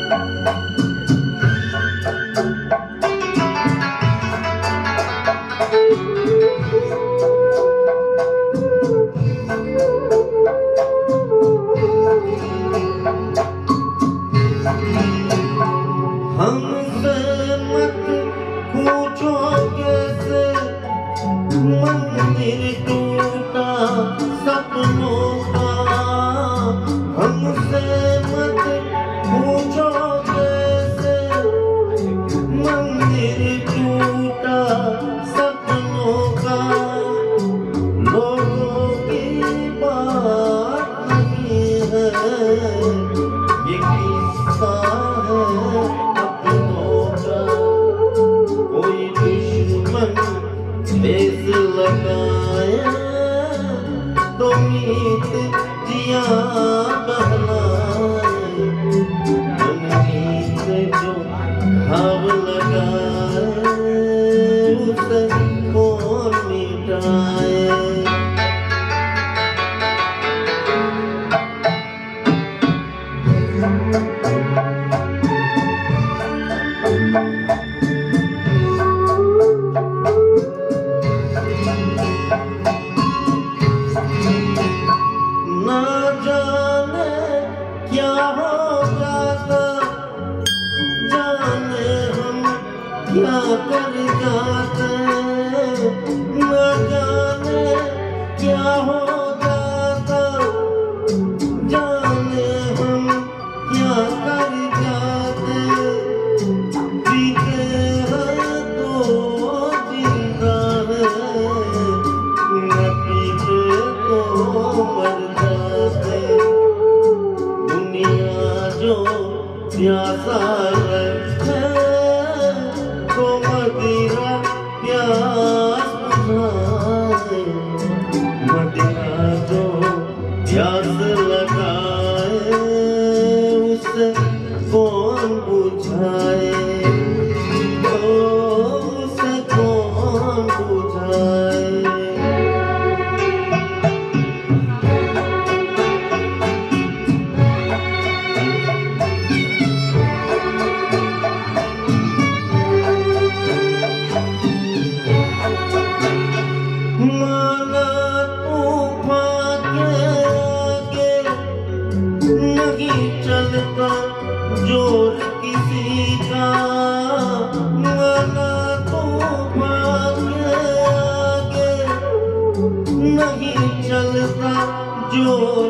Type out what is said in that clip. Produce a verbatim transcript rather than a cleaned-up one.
मंदिर टूटा सपनों का, हमसे मत पूछो कैसे। मंदिर टूटा सपनों का, लोगों की बात नहीं है, ये किस्सा है अपनों का। कोई दुश्मन बेस लगाया तो मीत जिया बहलाए, मीत जो घाव लगाए उसे कौन मिटाए। क्या कर जाते न जाने क्या हो जाता, जाने हम क्या कर जाते। जीते हैं तो जिंदा है, न पीते तो मर जाते। दुनिया जो प्यासा रखे तो मदिरा प्यास बुझाए, मदिरा जो प्यास लगाए उसे कौन बुझाए, उसे कौन बुझाए। माना तूफान के आगे नहीं चलता जोर किसी का, माना तूफान के आगे नहीं चलता जोर